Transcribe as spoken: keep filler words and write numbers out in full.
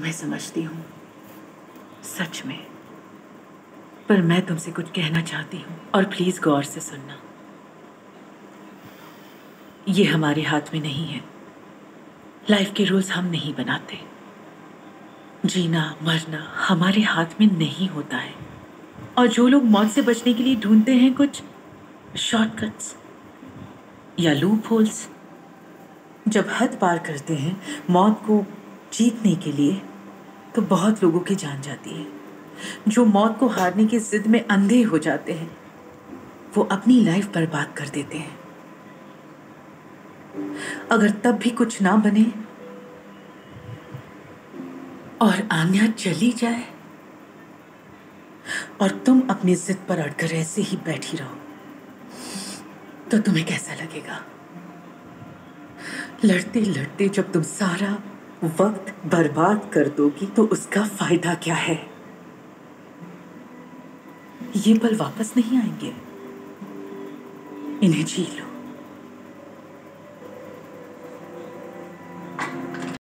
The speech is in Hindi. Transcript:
तुम्हें समझती हूँ, सच में। पर मैं तुमसे कुछ कहना चाहती हूँ और प्लीज गौर से सुनना। ये हमारे हाथ में नहीं है। लाइफ के रूल्स हम नहीं बनाते। जीना मरना हमारे हाथ में नहीं होता है। और जो लोग मौत से बचने के लिए ढूंढते हैं कुछ शॉर्टकट्स या लूप होल्स, जब हद पार करते हैं मौत को जीतने के लिए, तो बहुत लोगों की जान जाती है। जो मौत को हारने की जिद में अंधे हो जाते हैं, वो अपनी लाइफ बर्बाद कर देते हैं। अगर तब भी कुछ ना बने और आन्या चली जाए और तुम अपनी जिद पर अड़कर ऐसे ही बैठी रहो, तो तुम्हें कैसा लगेगा? लड़ते लड़ते जब तुम सारा वक्त बर्बाद कर दोगी तो उसका फायदा क्या है? ये पल वापस नहीं आएंगे। इन्हें जी लो।